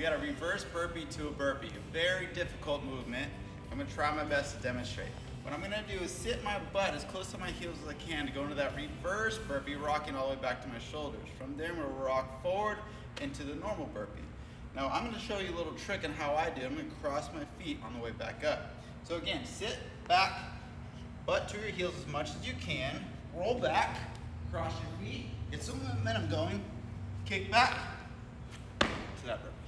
got a reverse burpee to a burpee, a very difficult movement. I'm gonna try my best to demonstrate. What I'm gonna do is sit my butt as close to my heels as I can to go into that reverse burpee, rocking all the way back to my shoulders. From there, I'm gonna rock forward into the normal burpee. Now, I'm gonna show you a little trick on how I do it. I'm gonna cross my feet on the way back up. So again, sit back, butt to your heels as much as you can, roll back, cross your feet, get some momentum going, kick back to that burpee.